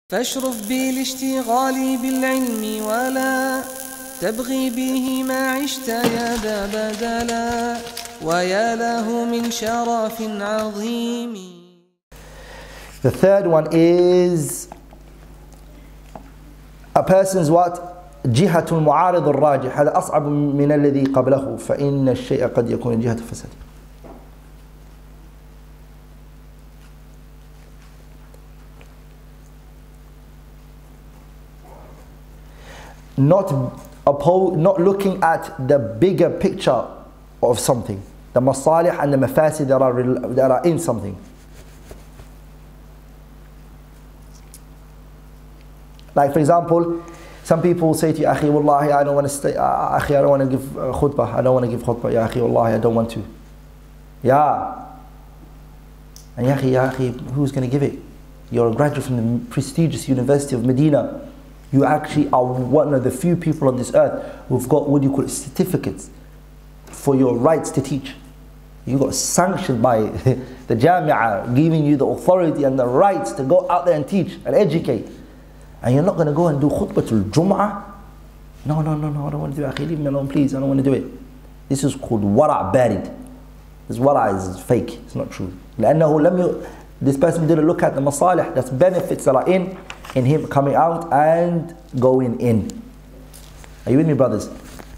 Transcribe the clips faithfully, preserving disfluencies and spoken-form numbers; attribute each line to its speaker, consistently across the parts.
Speaker 1: فاشرف بالاشتغال بالعلم ولا تبغي به ما عشت يا ذا بدلا ويا له من شرف عظيم.
Speaker 2: The third one is a person's what? جهة المعارض الراجح. هذا أصعب من الذي قبله فإن الشيء قد يكون جهة الفساد. Not oppose, not looking at the bigger picture of something, the masalih and the mafasid that are, that are in something. Like for example, some people say to you, Akhi, wallahi, I don't want to stay, uh, Akhi, I don't want to give uh, khutbah, I don't want to give khutbah, Ya Akhi, wallahi, I don't want to. Yeah. And Ya Akhi, Ya Akhi, who's going to give it? You're a graduate from the prestigious University of Medina. You actually are one of the few people on this earth who've got, what do you call it, certificates for your rights to teach. You got sanctioned by the Jami'ah, giving you the authority and the rights to go out there and teach and educate. And you're not going to go and do khutbatul Jum'ah? No, no, no, no, I don't want to do it. Akhi, leave me alone, please. I don't want to do it. This is called wara' barid. This wara' is fake. It's not true. لأنه لم ي... This person didn't look at the masalih, that's benefits that are in, in him coming out and going in. Are you with me, brothers?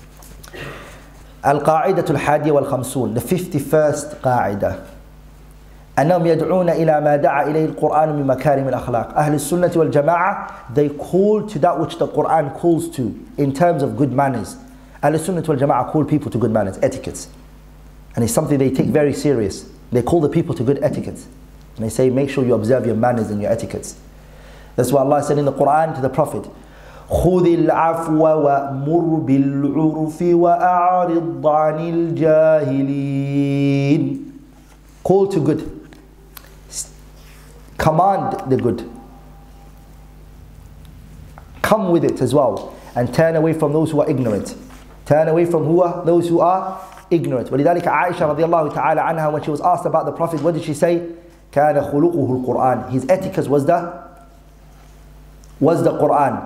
Speaker 2: القاعدة الحادية والخمسون, the fifty-first قاعدة. أنهم يدعون إلى ما دعا إليه القرآن من مكارم الأخلاق. أهل السنة والجماعة, they call to that which the Quran calls to in terms of good manners. أهل السنة والجماعة call people to good manners, etiquettes. And it's something they take very serious. They call the people to good etiquettes. And they say, make sure you observe your manners and your etiquettes. That's what Allah said in the Quran to the Prophet. خُذِ الْعَفْوَ وَأْمُرْ بِالْعُرْفِ وَأَعْرِضْ عَنِ الْجَاهِلِينَ. Call to good. Command the good. Come with it as well. And turn away from those who are ignorant. Turn away from who are those who are ignorant. ولذلك عائشة رضي الله تعالى عنها, when she was asked about the Prophet, what did she say? كان خلقه القرآن. His etiquette was the was the Quran.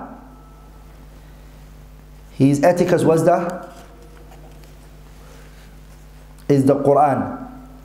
Speaker 2: His etiquette was the is the Quran.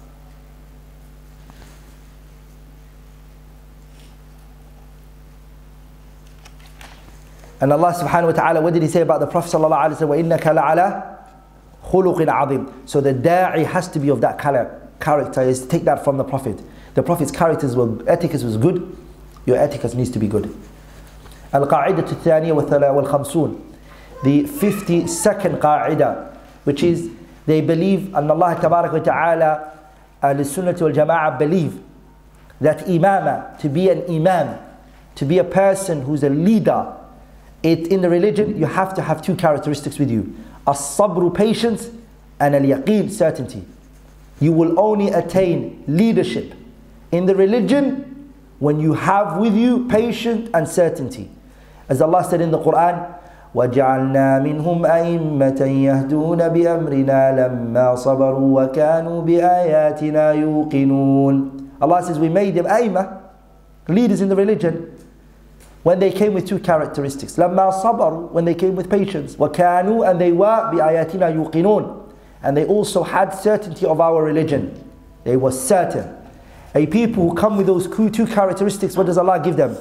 Speaker 2: And Allah subhanahu wa ta'ala, what did He say about the Prophet sallallahu alaihi wasallam? وَإِنَّكَ لَعَلَى خُلُقٍ عَظِيمٍ. So the da'i has to be of that character. Is take that from the Prophet. The Prophet's characters were, etiquette was good. Your etiquette needs to be good. القاعدة الثانية والخمسون, the fifty-second قاعدة, which is they believe أن الله تبارك وتعالى, أهل السنة والجماعة believe that imama, to be an imam, to be a person who's a leader, it, in the religion you have to have two characteristics with you: as-sabru, patience, and al-yaqeen, certainty. You will only attain leadership in the religion when you have with you patience and certainty. As Allah said in the Quran, وَجَعَلْنَا مِنْهُمْ أَئِمَّةً يَهْدُونَ بِأَمْرِنَا لَمَّا صَبَرُوا وَكَانُوا بِآيَاتِنَا يُوقِنُونَ. Allah says we made them a'immah, leaders in the religion, when they came with two characteristics. لَمَّا صَبَرُوا, when they came with patience. وَكَانُوا, and they were بِآيَاتِنَا يُوقِنُونَ, and they also had certainty of our religion. They were certain. A people who come with those two characteristics, what does Allah give them?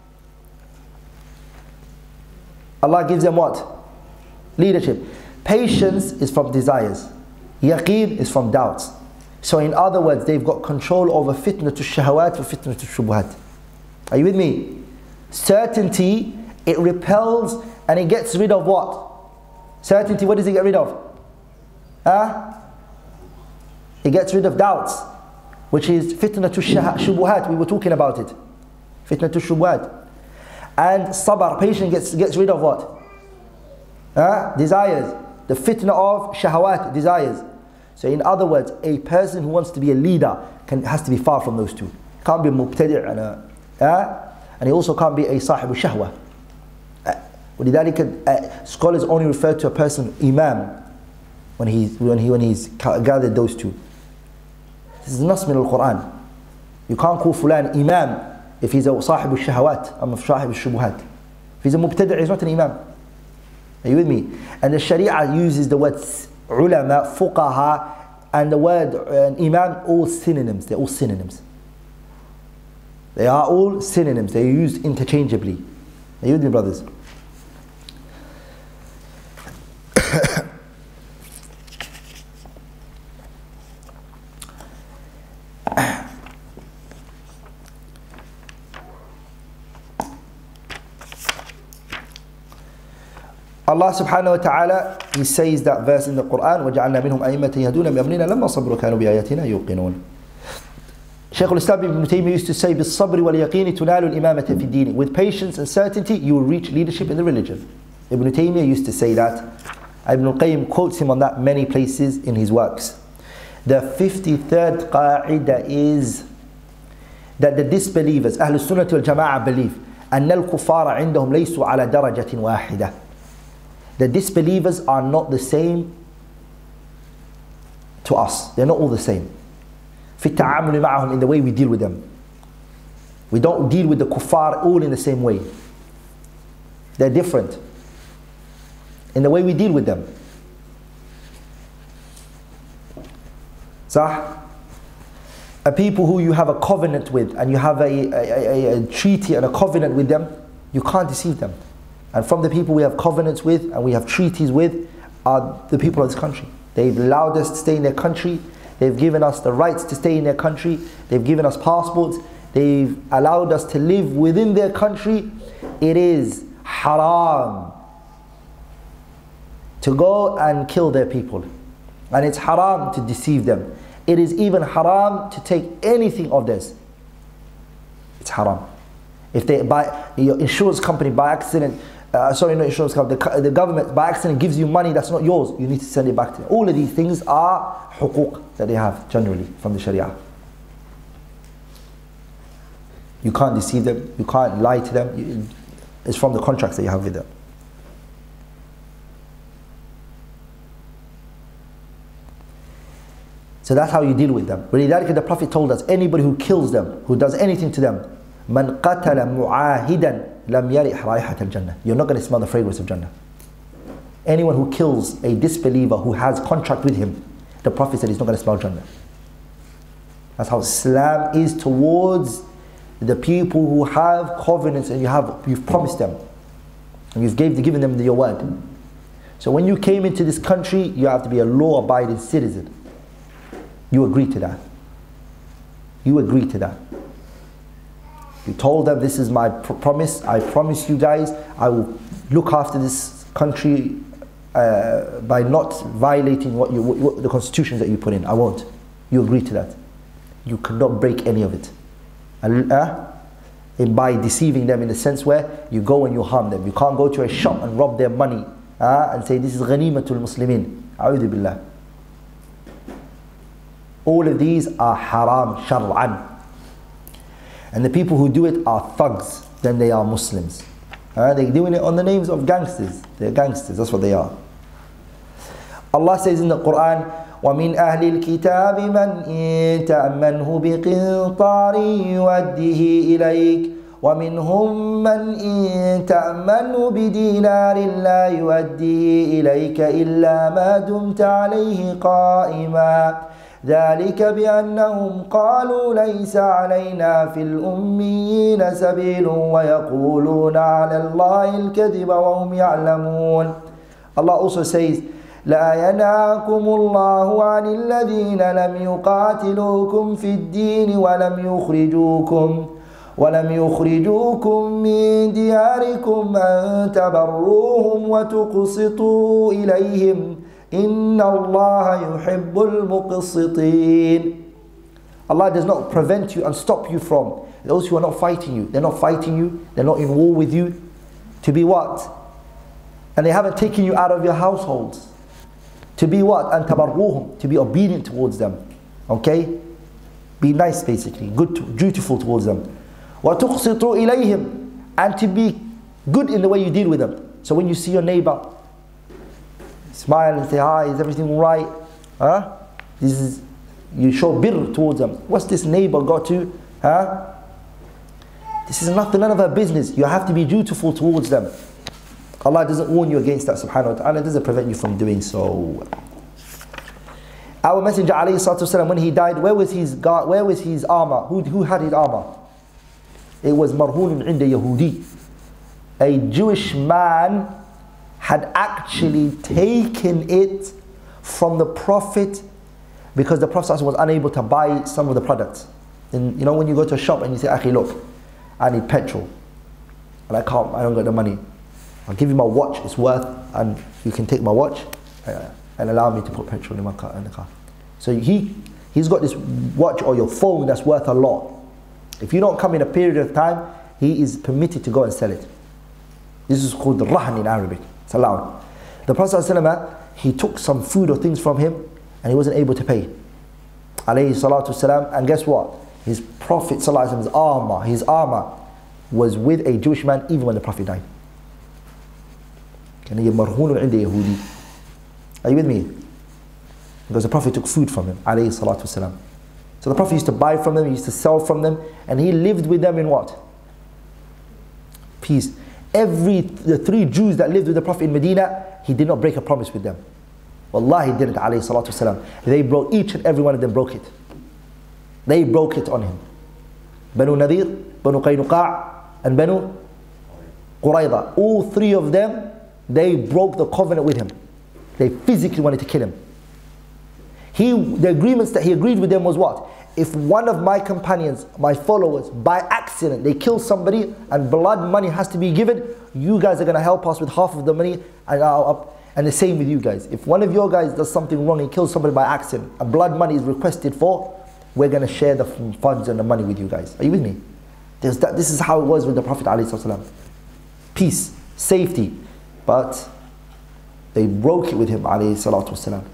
Speaker 2: Allah gives them what? Leadership. Patience is from desires. Yaqeen is from doubts. So in other words, they've got control over fitna to shahawat or fitna to shubuhat. Are you with me? Certainty, it repels and it gets rid of what? Certainty, what does it get rid of? Huh? It gets rid of doubts, which is fitna to shubuhat. We were talking about it. Fitna to shubuhat. And sabr, patience, gets, gets rid of what? Huh? Desires. The fitna of shahawat, desires. So in other words, a person who wants to be a leader can, has to be far from those two. Can't be a mubtadi' and a, huh? And he also can't be a sahibu shahwa. ولذلك uh, scholars only refer to a person imam when he's, when he, when he's gathered those two. This is nas min al-Quran. You can't call fulan imam if he's a صاحب الشهوات, I'm a صاحب الشبهات. If he's a mubtadi', he's not an imam. Are you with me? And the Sharia uses the word ulama, fuqaha, and the word uh, imam, all synonyms. They're all synonyms. They are all synonyms. They're used interchangeably. Are you with me, brothers? Allah subhanahu wa ta'ala, He says that verse in the Quran, وَجَعَلْنَا مِنْهُمْ أَئِمَّةً يَهْدُونَ بِأَمْرِنَا لَمَّا صَبْرُوا كَانُوا بِآيَاتِنَا يُوقِنُونَ. Shaykh al-Islam ibn Taymiyyah used to say, بِالصَّبْرِ وَالْيَقِينِ تُنَالُ الْإِمَامَةَ فِي الدِّينِ. With patience and certainty, you will reach leadership in the religion. Ibn Taymiyyah used to say that. Ibn al-Qayyim quotes him on that many places in his works. The fifty-third qa'idah is that the disbelievers, Ahlul Sunnah wal Jama'ah, believe أن الكفار عندهم ليسوا على درجة واحدة. The disbelievers are not the same to us. They're not all the same. في التعامل معهم, in the way we deal with them. We don't deal with the kuffar all in the same way. They're different in the way we deal with them. Sah? A people who you have a covenant with, and you have a, a, a, a treaty and a covenant with them, you can't deceive them. And from the people we have covenants with and we have treaties with are the people of this country. They've allowed us to stay in their country. They've given us the rights to stay in their country. They've given us passports. They've allowed us to live within their country. It is haram to go and kill their people. And it's haram to deceive them. It is even haram to take anything of theirs. It's haram. If they buy, your insurance company by accident, uh, sorry, not insurance company, the, the government by accident gives you money that's not yours, you need to send it back to them. All of these things are huquq that they have generally from the Sharia. You can't deceive them, you can't lie to them. You, it's from the contracts that you have with them. So that's how you deal with them. ولذلك the Prophet told us, anybody who kills them, who does anything to them, من قتل معاهدا لم يرح رائحة الجنة. You're not going to smell the fragrance of Jannah. Anyone who kills a disbeliever who has contract with him, the Prophet said he's not going to smell Jannah. That's how Islam is towards the people who have covenants and you have, you've promised them. And you've gave, given them your word. So when you came into this country, you have to be a law-abiding citizen. You agree to that. You agree to that. You told them, this is my pr promise. I promise you guys, I will look after this country uh, by not violating what, you, what, what the constitutions that you put in. I won't. You agree to that. You cannot break any of it. Uh, and by deceiving them in the sense where you go and you harm them. You can't go to a shop and rob their money uh, and say, this is ghanimatul muslimin. A'udhu billah. All of these are haram shar'an. And the people who do it are thugs, then they are Muslims. Uh, they're doing it on the names of gangsters. They're gangsters, that's what they are. Allah says in the Quran, وَمِنْ أَهْلِ الْكِتَابِ مَنْ إِن تَأْمَنْهُ بِقِنْطَارٍ يُؤَدِّهِ إِلَيْكَ وَمِنْهُمْ مَنْ إِن تَأْمَنْهُ بِدِينَارٍ لَا يُؤَدِّهِ إِلَيْكَ إِلَّا مَا دُمْتَ عَلَيْهِ قَائِمًا ذلك بأنهم قالوا ليس علينا في الأميين سبيل ويقولون على الله الكذب وهم يعلمون. Allah also says, لا ينهاكم الله عن الذين لم يقاتلوكم في الدين ولم يخرجوكم ولم يخرجوكم من دياركم أن تبروهم وتقسطوا إليهم إِنَّ اللَّهَ يُحِبُّ الْمُقْسِطِينَ. Allah does not prevent you and stop you from those who are not fighting you. They're not fighting you. They're not in war with you. To be what? And they haven't taken you out of your households. To be what? أَن تَبَرُّوهُمْ. To be obedient towards them. Okay? Be nice basically. Good, to, dutiful towards them. وَتُقْسِطُوا إِلَيْهِمْ. And to be good in the way you deal with them. So when you see your neighbor, smile and say, hi, is everything all right? Huh? This is, you show birr towards them. What's this neighbor got to? Huh? This is nothing, none of our business. You have to be dutiful towards them. Allah doesn't warn you against that, subhanahu wa ta'ala. It doesn't prevent you from doing so. Our Messenger, alayhi salatu wasalam, when he died, where was his guard, where was his armor? Who, who had his armor? It was marhunun inda Yahudi. A Jewish man had actually taken it from the Prophet because the Prophet was unable to buy some of the products. And you know when you go to a shop and you say, Akhi, look, I need petrol and I can't, I don't got the money. I'll give you my watch, it's worth, and you can take my watch uh, and allow me to put petrol in my car, in the car. So he, he's got this watch or your phone that's worth a lot. If you don't come in a period of time, he is permitted to go and sell it. This is called the rahn in Arabic. It's allowed. The Prophet ﷺ, he took some food or things from him and he wasn't able to pay. Alayhi salatu wasalam, and guess what? His Prophet ﷺ's armor, his armor was with a Jewish man even when the Prophet died. Are you with me? Because the Prophet took food from him, alayhi salatu wasalam. So the Prophet used to buy from them, he used to sell from them, and he lived with them in what? Peace. Every, the three Jews that lived with the Prophet in Medina, he did not break a promise with them. Wallahi, he didn't, alayhi salatu wasalam. They broke, each and every one of them broke it. They broke it on him. Banu Nadir, Banu Qaynuqa', and Banu Qurayza. All three of them, they broke the covenant with him. They physically wanted to kill him. He, the agreements that he agreed with them was what? If one of my companions, my followers, by accident, they kill somebody and blood money has to be given, you guys are going to help us with half of the money, and, I'll, and the same with you guys. If one of your guys does something wrong and kills somebody by accident, and blood money is requested for, we're going to share the funds and the money with you guys. Are you with me? That, this is how it was with the Prophet ﷺ. Peace, safety. But they broke it with him, alayhi salatu wasalam.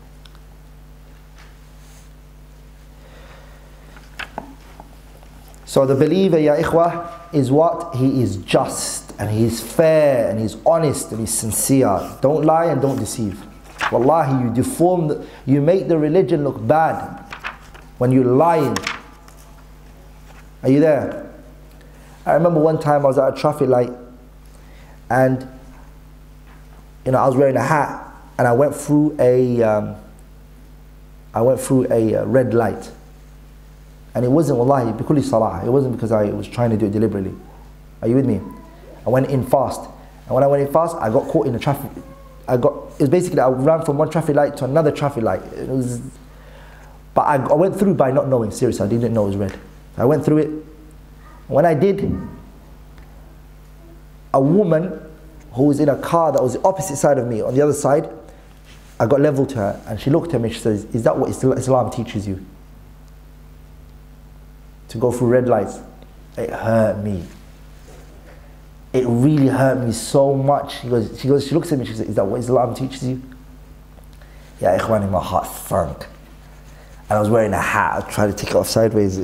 Speaker 2: So the believer, ya ikhwah, is what? He is just, and he is fair, and he is honest, and he is sincere. Don't lie and don't deceive. Wallahi, you deform, the, you make the religion look bad when you're lying. Are you there? I remember one time I was at a traffic light, and you know, I was wearing a hat, and I went through a, um, I went through a uh, red light, and it wasn't wallahi bikulli salah. It wasn't because I was trying to do it deliberately. Are you with me? I went in fast, and when I went in fast, I got caught in the traffic. I got. It was basically I ran from one traffic light to another traffic light. It was, but I, I went through by not knowing. Seriously, I didn't know it was red. I went through it. When I did, a woman who was in a car that was the opposite side of me, on the other side, I got level to her, and she looked at me and she says, is that what Islam teaches you? To go through red lights? It hurt me. It really hurt me so much. She goes, she goes, she looks at me, she says, is that what Islam teaches you? Yeah, ikhwani, my heart sunk. And I was wearing a hat, I tried to take it off sideways.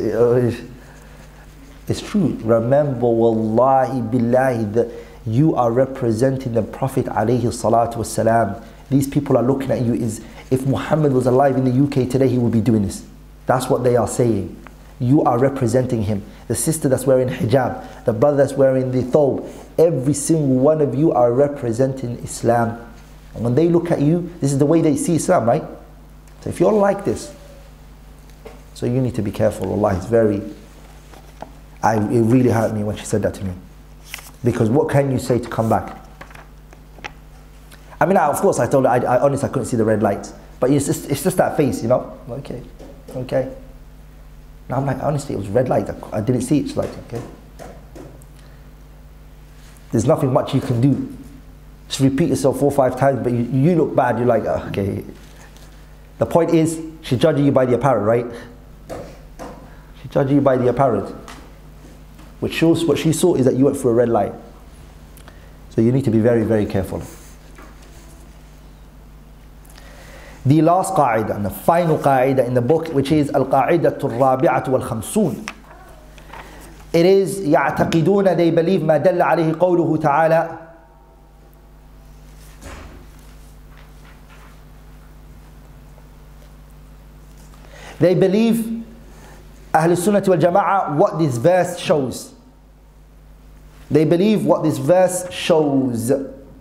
Speaker 2: It's true. Remember, wallahi billahi, that you are representing the Prophet alayhi salatu wasalam. These people are looking at you as if Muhammad was alive in the U K today, he would be doing this. That's what they are saying. You are representing him. The sister that's wearing hijab, the brother that's wearing the thobe, every single one of you are representing Islam. And when they look at you, this is the way they see Islam, right? So if you're like this, so you need to be careful. Allah, it's very, I, it really hurt me when she said that to me. Because what can you say to come back? I mean, I, of course, I told her, I, I honestly, I couldn't see the red lights. But it's just, it's just that face, you know? Okay, okay. Now I'm like, honestly, it was red light. I, I didn't see it. It's like, okay. There's nothing much you can do. Just repeat yourself four or five times, but you, you look bad. You're like, oh, okay. The point is, she's judging you by the apparel, right? She's judging you by the apparel. Which shows, what she saw is that you went through a red light. So you need to be very, very careful. The last qa'idah and the final qa'idah in the book, which is Al-Qa'idatu Al-Rabi'atu Wal-Khamsoon. It is يعتقدون, they believe ما دل عليه قوله تعالى. They believe Ahl Sunnah wal Jama'ah what this verse shows. They believe what this verse shows.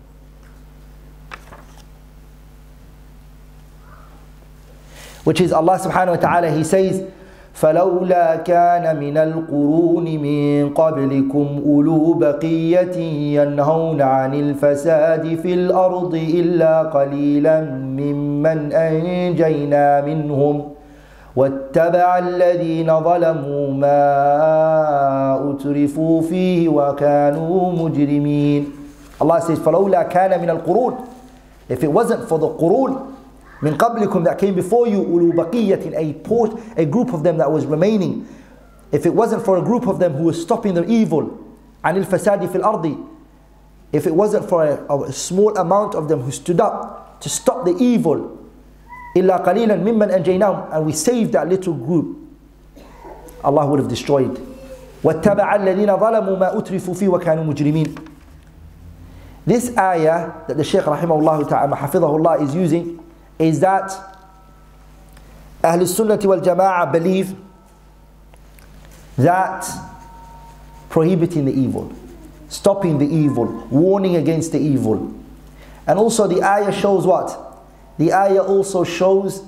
Speaker 2: Which is Allah subhanahu wa ta'ala, He says, فَلَوْلَا كَانَ مِنَ الْقُرُونِ مِنْ قَبْلِكُمْ أُولُو بَقِيَّةٍ يَنْهَوْنَ عَنِ الْفَسَادِ فِي الْأَرْضِ إِلَّا قَلِيلًا مِمَّنْ أَنْجَيْنَا مِنْهُمْ وَاتَّبَعَ الَّذِينَ ظَلَمُوا مَا أُتْرِفُوا فِيهِ وَكَانُوا مُجْرِمِينَ. Allah says, فَلَوْلَا كَانَ مِنَ الْقُرُونِ. If it wasn't for the qurun, min qablikum, that came before you, ulu baqiyatin, a port, a group of them that was remaining. If it wasn't for a group of them who was stopping the evil, anil fasadi fil ardi, if it wasn't for a, a small amount of them who stood up to stop the evil, illa qalilan mimman anjaynahum, and we saved that little group, Allah would have destroyed. وَاتَّبَعَ الَّذِينَ ظَلَمُوا مَا أُتْرِفُوا فِيهِ وَكَانُوا مُجْرِمِينَ. This ayah that the Shaykh rahimahullah ta'ala hafidhahullah is using is that Ahl Sunnah wal Jama'ah believe that prohibiting the evil, stopping the evil, warning against the evil. And also the ayah shows what? The ayah also shows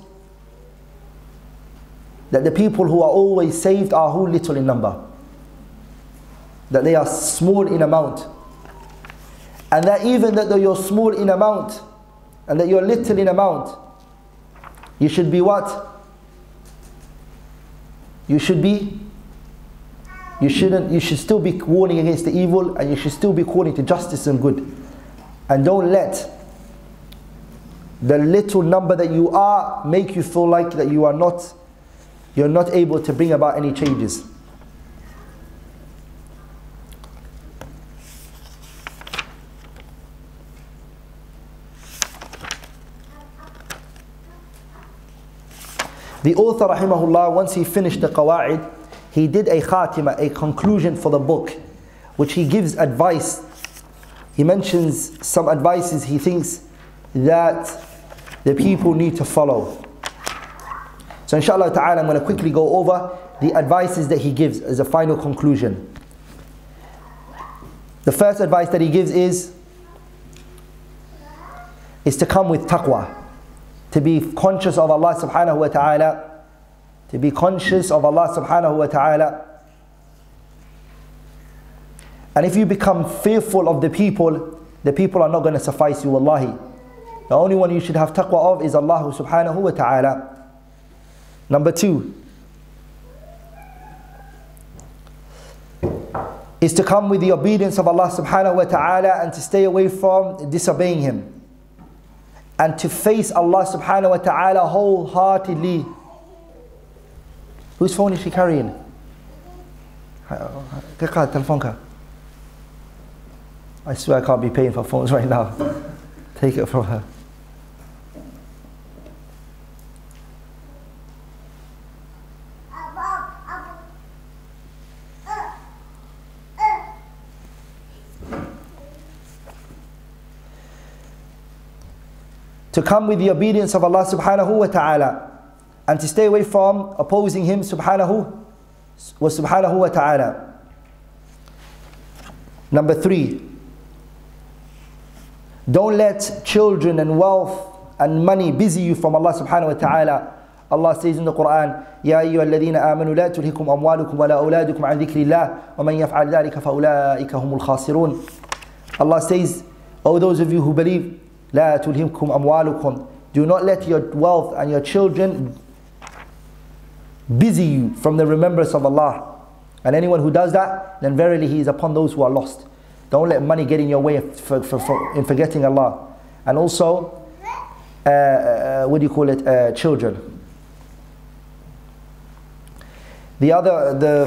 Speaker 2: that the people who are always saved are who? Little in number. That they are small in amount. And that even that you're small in amount and that you're little in amount, you should be what? You should be, you shouldn't, you should still be warning against the evil, and you should still be calling to justice and good. And don't let the little number that you are make you feel like that you are not, you're not able to bring about any changes. The author rahimahullah, once he finished the qawa'id, he did a khatima, a conclusion for the book, which he gives advice. He mentions some advices he thinks that the people need to follow. So inshallah ta'ala, I'm going to quickly go over the advices that he gives as a final conclusion. The first advice that he gives is, is to come with taqwa. To be conscious of Allah subhanahu wa ta'ala. To be conscious of Allah subhanahu wa ta'ala. And if you become fearful of the people, the people are not going to suffice you, wallahi. The only one you should have taqwa of is Allah subhanahu wa ta'ala. Number two is to come with the obedience of Allah subhanahu wa ta'ala and to stay away from disobeying Him. And to face Allah subhanahu wa ta'ala wholeheartedly. Whose phone is she carrying? I swear I can't be paying for phones right now. Take it from her. To come with the obedience of Allah subhanahu wa ta'ala and to stay away from opposing Him subhanahu wa subhanahu wa ta'ala. Number three, don't let children and wealth and money busy you from Allah subhanahu wa ta'ala. Allah says in the Quran, يَا أَيُّهَا الَّذِينَ آمَنُوا لَا تُلْهِكُمْ أَمْوَالُكُمْ وَلَا أَوْلَادُكُمْ عَنْ ذِكْرِ اللَّهِ وَمَنْ يَفْعَلْ ذَلِكَ فَأُولَٰئِكَ هُمُ الْخَاسِرُونَ. Allah says, O those of you who believe, لَا تُلْهِكُمْ أَمْوَالُكُمْ, do not let your wealth and your children busy you from the remembrance of Allah. And anyone who does that, then verily he is upon those who are lost. Don't let money get in your way for, for, for, in forgetting Allah. And also, uh, uh, what do you call it, uh, children. The other, the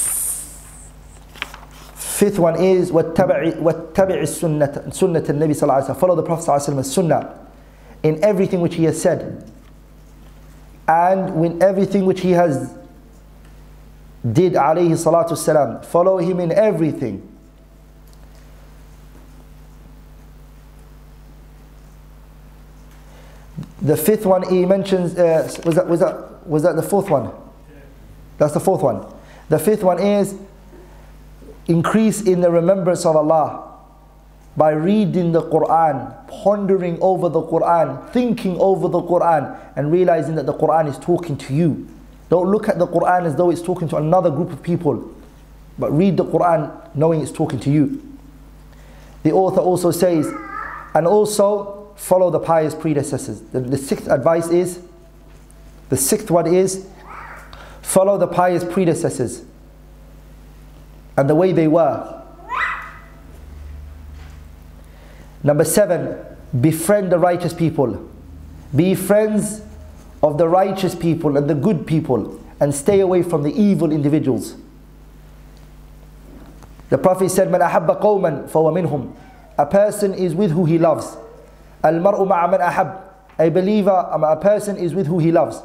Speaker 2: fifth one is وَاتَّبِعِ السُنَّةِ سُنَّةَ النَّبِي صلى الله عليه وسلم. Follow the Prophet صلى الله عليه وسلم's sunnah in everything which he has said, and in everything which he has did alayhi salatu wasalam. Follow him in everything. The fifth one he mentions, uh, was that was that was that the fourth one? That's the fourth one. The fifth one is increase in the remembrance of Allah by reading the Quran, pondering over the Quran, thinking over the Quran, and realizing that the Quran is talking to you. Don't look at the Quran as though it's talking to another group of people, but read the Quran knowing it's talking to you. The author also says, and also follow the pious predecessors. The, the sixth advice is, the sixth one is, follow the pious predecessors and the way they were. Number seven, befriend the righteous people. Be friends of the righteous people and the good people, and stay away from the evil individuals. The Prophet said, "Man ahabba qawman fahuwa minhum." A person is with who he loves. Al-mar'u ma'a man ahab. A believer, a person is with who he loves.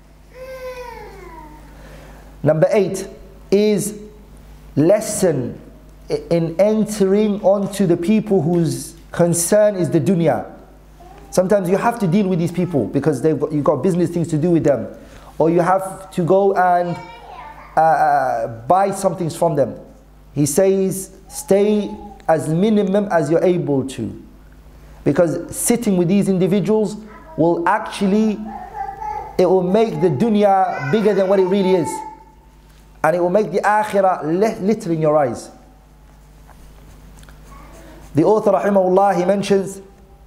Speaker 2: Number eight is lesson in entering onto the people whose concern is the dunya. Sometimes you have to deal with these people because they've got, you've got business things to do with them, or you have to go and uh, buy some things from them. He says, stay as minimum as you're able to, because sitting with these individuals will actually, it will make the dunya bigger than what it really is, and it will make the akhirah little in your eyes. The author rahimahullah, he mentions,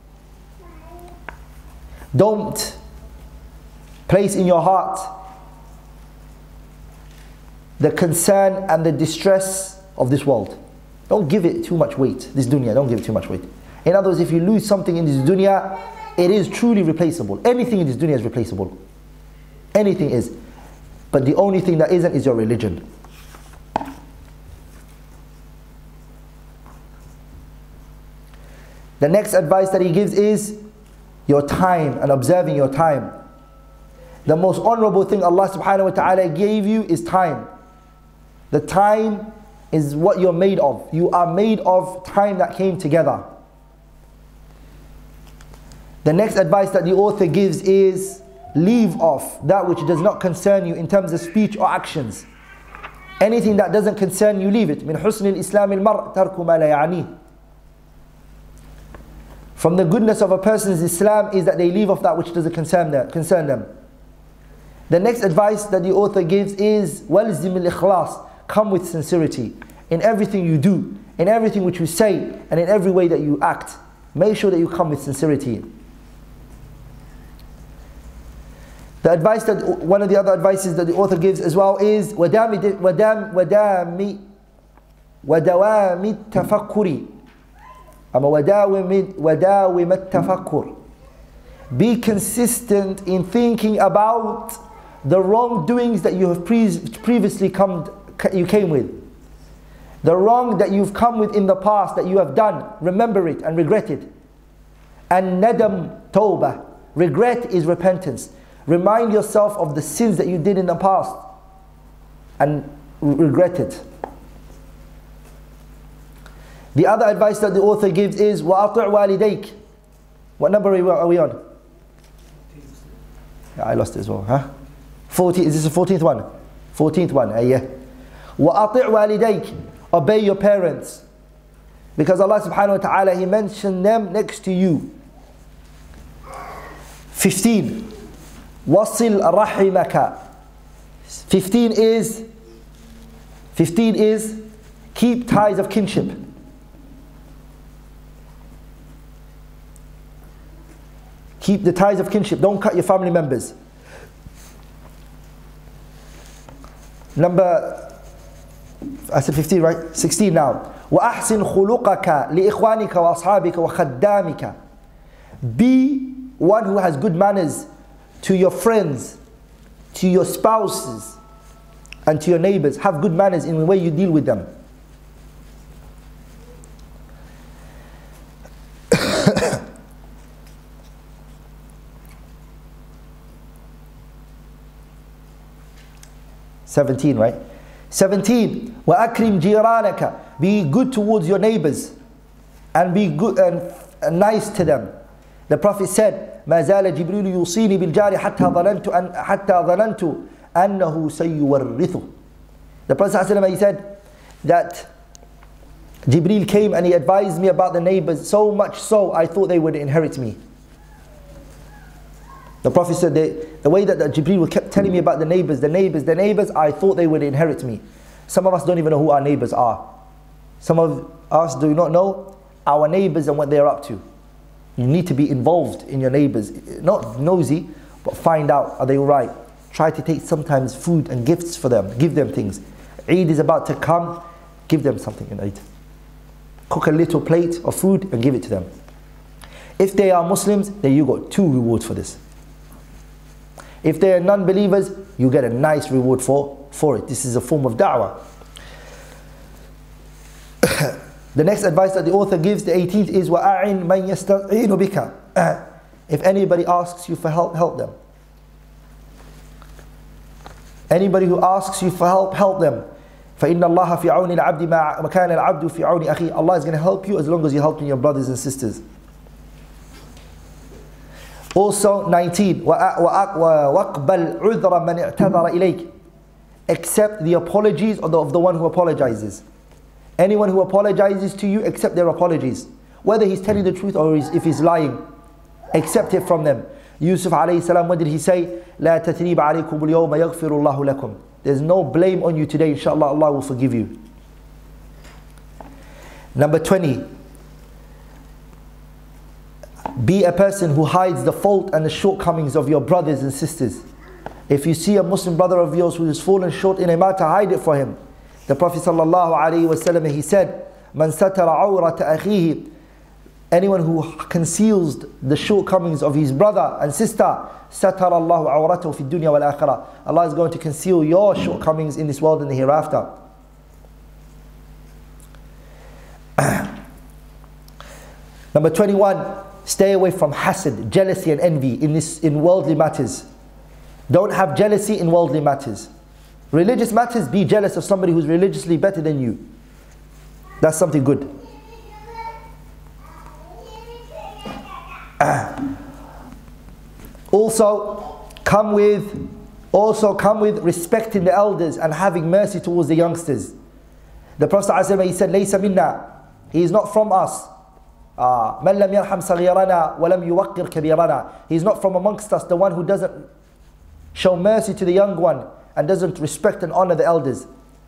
Speaker 2: don't place in your heart the concern and the distress of this world. Don't give it too much weight, this dunya, don't give it too much weight. In other words, if you lose something in this dunya, it is truly replaceable. Anything in this dunya is replaceable. Anything is. But the only thing that isn't is your religion. The next advice that he gives is your time and observing your time. The most honorable thing Allah subhanahu wa ta'ala gave you is time. The time is what you're made of. You are made of time that came together. The next advice that the author gives is leave off that which does not concern you in terms of speech or actions. Anything that doesn't concern you, leave it. من حسن الإسلام المرء ترك ما لا يعنيه. From the goodness of a person's Islam is that they leave off that which doesn't concern them. Concern them. The next advice that the author gives is وَلْزِمِ الْإِخْلَاصِ. Come with sincerity in everything you do, in everything which you say, and in every way that you act. Make sure that you come with sincerity. The advice that, one of the other advices that the author gives as well is وَدَامِ وَدَامِ وَدَامِ وَدَوَامِ التَّفَكُّرِ. وَدَاوِمَ التَّفَكُّرِ. Be consistent in thinking about the wrongdoings that you have pre previously come, you came with. The wrong that you've come with in the past that you have done, remember it and regret it. And nadam tawbah. Regret is repentance. Remind yourself of the sins that you did in the past and regret it. The other advice that the author gives is وَأَطِعْ وَالِدَيْكَ. What number are we on? Yeah, I lost it as well. Huh? forty, is this the fourteenth one? fourteenth one, uh, yeah. وَأَطِعْ وَالِدَيْكَ. Obey your parents. Because Allah subhanahu wa ta'ala, He mentioned them next to you. fifteen. وَصِلْ رَحِمَكَ. fifteen is, fifteen is keep ties of kinship. Keep the ties of kinship. Don't cut your family members. Number, I said fifteen, right? sixteen now. وَأَحْسِنْ خُلُقَكَ لِإِخْوَانِكَ وَأَصْحَابِكَ وَخَدَّامِكَ. Be one who has good manners to your friends, to your spouses, and to your neighbors. Have good manners in the way you deal with them. seventeen, right? seventeen. وَأَكْرِمْ جِيرَانَكَ. Be good towards your neighbors and be good and, and nice to them. The Prophet said, مَا زَالَ جِبْرِيلُ يُوصِينِي بِالْجَارِ حَتَّى ظَنَنْتُ أَنْ حَتَّى ظَنَنْتُ أَنَّهُ سَيُّوَرِّثُ. The Prophet ﷺ, he said that Jibreel came and he advised me about the neighbors, so much so I thought they would inherit me. The Prophet said, they, the way that, that Jibreel kept telling me about the neighbors, the neighbors, the neighbors, I thought they would inherit me. Some of us don't even know who our neighbors are. Some of us do not know our neighbors and what they're up to. You need to be involved in your neighbors. Not nosy, but find out, are they all right? Try to take sometimes food and gifts for them. Give them things. Eid is about to come, give them something in Eid. Cook a little plate of food and give it to them. If they are Muslims, then you got two rewards for this. If they are non-believers, you get a nice reward for, for it. This is a form of da'wah. The next advice that the author gives, the eighteenth, is وَأَعِنْ مَنْ يَسْتَعِينُ بِكَ. If anybody asks you for help, help them. Anybody who asks you for help, help them. فَإِنَّ اللَّهَ فِي عَوْنِ الْعَبْدِ مَا كَانَ الْعَبْدُ فِي عَوْنِ أَخِيهِ. Allah is going to help you as long as you're helping your brothers and sisters. Also, nineteen, وَأَقْبَلْ عُذْرَ مَنْ اعْتَذَرَ إِلَيْكِ. Accept the apologies of the, of the one who apologizes. Anyone who apologizes to you, accept their apologies. Whether he's telling the truth or if he's lying, accept it from them. Yusuf alayhi salam, what did he say? لا تثريب عليكم اليوم يغفر الله لكم. There's no blame on you today, inshallah, Allah will forgive you. Number twenty, be a person who hides the fault and the shortcomings of your brothers and sisters. If you see a Muslim brother of yours who has fallen short in a matter, hide it for him. The Prophet sallallahu alaihi wasallam, he said, "Man satara awrata akhihi." Anyone who conceals the shortcomings of his brother and sister, satara Allahu awratahu fi dunya wal akhirah. Allah is going to conceal your shortcomings in this world and the hereafter. Number twenty-one, stay away from hasad, jealousy and envy in this in worldly matters. Don't have jealousy in worldly matters. Religious matters, be jealous of somebody who's religiously better than you. That's something good. Also, come with also come with respecting the elders and having mercy towards the youngsters. The Prophet ﷺ, he said, "Laysa minna." He is not from us. "Man lam yarham saghirana wa lam yuwaqqir kabirana." He is not from amongst us, the one who doesn't show mercy to the young one and doesn't respect and honor the elders.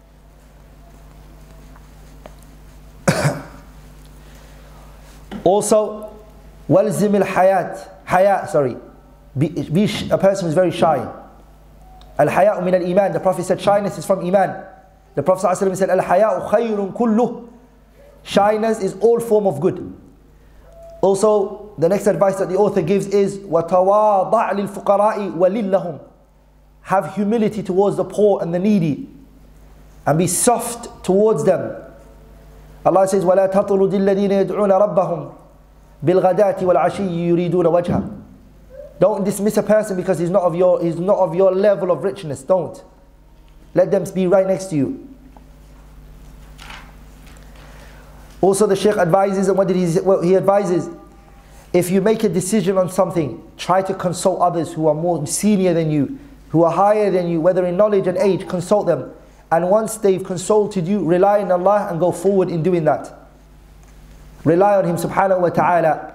Speaker 2: Also, walzim al-hayat, haya, sorry, be, be a person who is very shy. Al-haya'u min al-iman. The Prophet said shyness is from iman. The Prophet ﷺ said, "Al-haya'u khayrun kulluh." Shyness is all form of good. Also, the next advice that the author gives is وَتَوَاضَعْ لِلْفُقَرَاءِ وَلِلَّهُمْ. Have humility towards the poor and the needy, and be soft towards them. Allah says, وَلَا تَطْرُدِ الَّذِينَ يَدْعُونَ رَبَّهُمْ بِالْغَدَاةِ وَالْعَشِيِّ يُرِيدُونَ وَجْهَهُ. Don't dismiss a person because he's not of your he's not of your level of richness. Don't. Let them be right next to you. Also, the Shaykh advises, and what did he well, he advises, if you make a decision on something, try to consult others who are more senior than you, who are higher than you, whether in knowledge and age. Consult them, and once they've consulted you, rely on Allah and go forward in doing that. Rely on Him subhanahu wa ta'ala.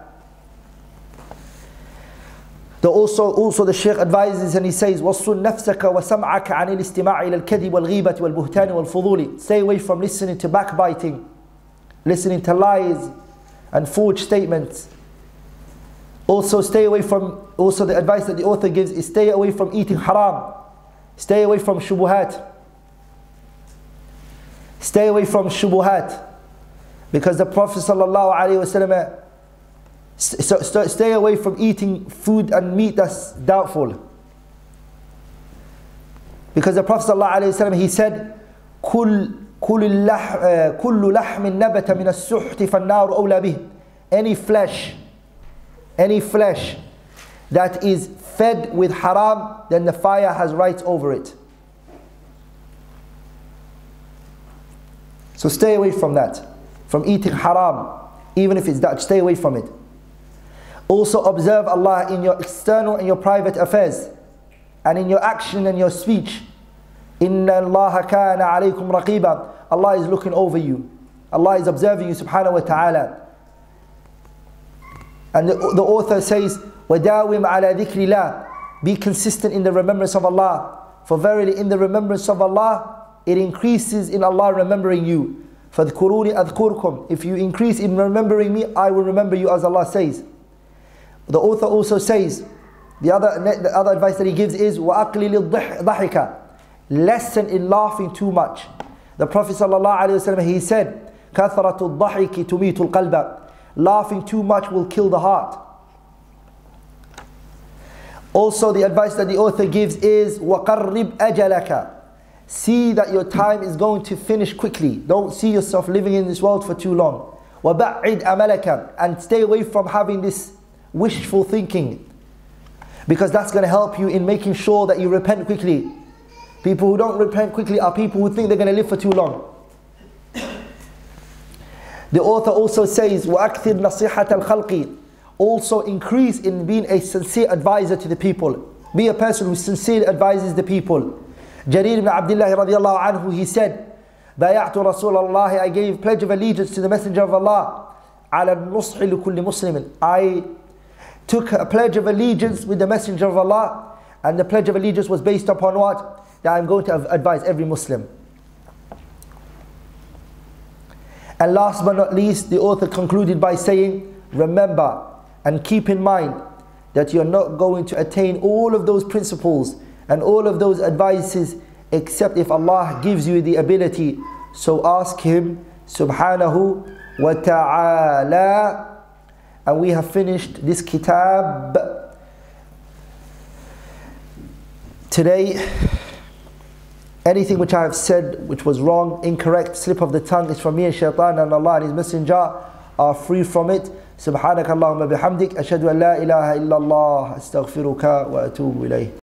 Speaker 2: The also, also the Shaykh advises and he says, وَصُّنْ نَفْسَكَ وَسَمْعَكَ عَنِ الْإِسْتِمَاعِ إِلَى الْكَذِبِ وَالْغِيبَةِ وَالْبُهْتَانِ وَالْفُضُولِ. Stay away from listening to backbiting, listening to lies and forged statements. Also stay away from, also the advice that the author gives is stay away from eating haram. Stay away from shubuhat. Stay away from shubuhat. Because the Prophet sallallahu alaihi wasallam, so, so stay away from eating food and meat that's doubtful. Because the Prophet sallallahu alaihi wasallam, he said, كل كل اللحم كل لحم نبت من السحت فالنار أولى به. Any flesh, any flesh that is fed with haram, then the fire has rights over it. So stay away from that, from eating haram, even if it's that, stay away from it. Also observe Allah in your external and your private affairs, and in your action and your speech. Inna Allah kana alaykum raqiba. Allah is looking over you. Allah is observing you subhanahu wa ta'ala. And the, the author says, وَدَاوِمْ عَلَى ذِكْرِ اللَّهِ Be consistent in the remembrance of Allah. For verily in the remembrance of Allah, it increases in Allah remembering you. فَاذْكُرُونِ أَذْكُرْكُمْ If you increase in remembering me, I will remember you, as Allah says. The author also says, the other, the other advice that he gives is, وَأَقْلِلِ الضَّحِكَ Lessen in laughing too much. The Prophet ﷺ, he said, كَثْرَةُ الضَّحِكِ تُمِيتُ الْقَلْبَ Laughing too much will kill the heart. Also, the advice that the author gives is وَقَرِّبْ أَجَلَكَ See that your time is going to finish quickly. Don't see yourself living in this world for too long. وَبَعِّدْ أَمَلَكَ And stay away from having this wishful thinking, because that's going to help you in making sure that you repent quickly. People who don't repent quickly are people who think they're going to live for too long. The author also says وَأَكْثِرْ نَصِيحَةَ الْخَلْقِ Also increase in being a sincere advisor to the people. Be a person who sincerely advises the people. Jarir ibn Abdullah radiallahu anhu, he said, بَيَعْتُ رَسُولَ اللَّهِ I gave pledge of allegiance to the Messenger of Allah. عَلَى النُّصْحِ لِكُلِّ مُسْلِمٍ I took a pledge of allegiance with the Messenger of Allah, and the pledge of allegiance was based upon what? That I'm going to advise every Muslim. And last but not least, the author concluded by saying, remember and keep in mind that you're not going to attain all of those principles and all of those advices except if Allah gives you the ability. So ask Him subhanahu wa ta'ala. And we have finished this kitab today. Anything which I have said which was wrong, incorrect, slip of the tongue is from me and shaitan, and Allah and His Messenger are free from it. Subhanakallahumma bihamdik, ashhadu an la ilaha illallah, astaghfiruka wa atubu ilayh.